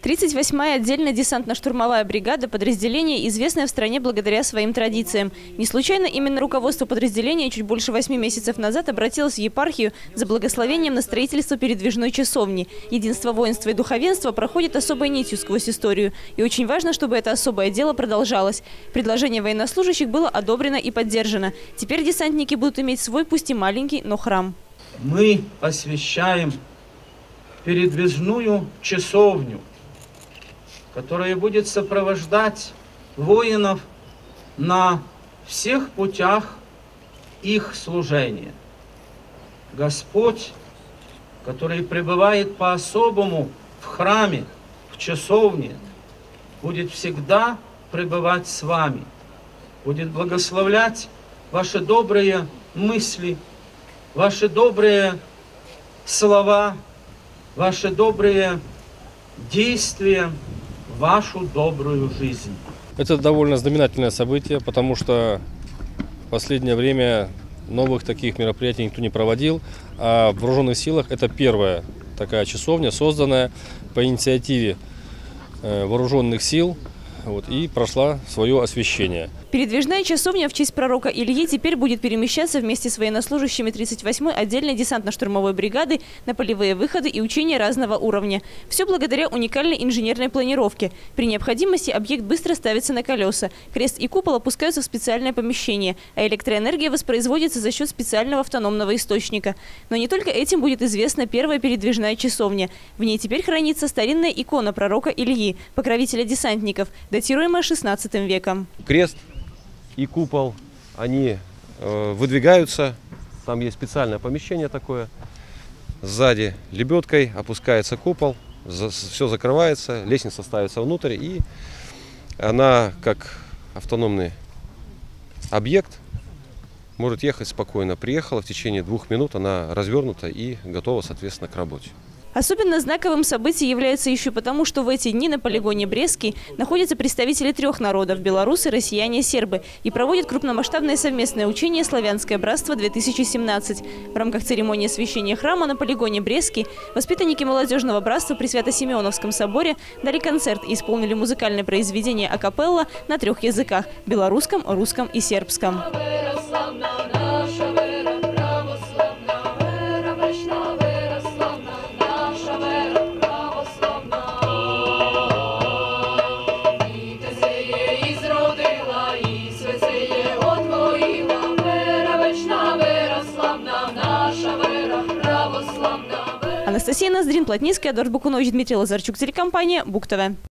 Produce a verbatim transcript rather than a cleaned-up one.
тридцать восьмая отдельная десантно-штурмовая бригада – подразделение, известное в стране благодаря своим традициям. Не случайно именно руководство подразделения чуть больше восьми месяцев назад обратилось в епархию за благословением на строительство передвижной часовни. Единство воинства и духовенства проходит особой нитью сквозь историю. И очень важно, чтобы это особое дело продолжалось. Предложение военнослужащих было одобрено и поддержано. Теперь десантники будут иметь свой, пусть и маленький, но храм. Мы освящаем передвижную часовню, которая будет сопровождать воинов на всех путях их служения. Господь, который пребывает по-особому в храме, в часовне, будет всегда пребывать с вами, будет благословлять ваши добрые мысли, ваши добрые слова, ваши добрые действия, вашу добрую жизнь. Это довольно знаменательное событие, потому что в последнее время новых таких мероприятий никто не проводил, а в вооруженных силах это первая такая часовня, созданная по инициативе вооруженных сил, вот, и прошла свое освящение. Передвижная часовня в честь пророка Ильи теперь будет перемещаться вместе с военнослужащими тридцать восьмой отдельной десантно-штурмовой бригады на полевые выходы и учения разного уровня. Все благодаря уникальной инженерной планировке. При необходимости объект быстро ставится на колеса. Крест и купол опускаются в специальное помещение, а электроэнергия воспроизводится за счет специального автономного источника. Но не только этим будет известна первая передвижная часовня. В ней теперь хранится старинная икона пророка Ильи, покровителя десантников, датируемая шестнадцатым веком. Крест и купол, они э, выдвигаются, там есть специальное помещение такое, сзади лебедкой опускается купол, за, все закрывается, лестница ставится внутрь, и она, как автономный объект, может ехать спокойно. Приехала в течение двух минут, она развернута и готова, соответственно, к работе. Особенно знаковым событием является еще потому, что в эти дни на полигоне Брестский находятся представители трех народов – белорусы, россияне, сербы, и проводят крупномасштабное совместное учение «Славянское братство-две тысячи семнадцать». В рамках церемонии освящения храма на полигоне Брестский воспитанники молодежного братства при Свято-Симеоновском соборе дали концерт и исполнили музыкальное произведение акапелла на трех языках – белорусском, русском и сербском. Анастасия Ноздрин, Плотницкая, Эдуард Бакунович, Дмитрий Лазарчук, телекомпания Бук ТВ.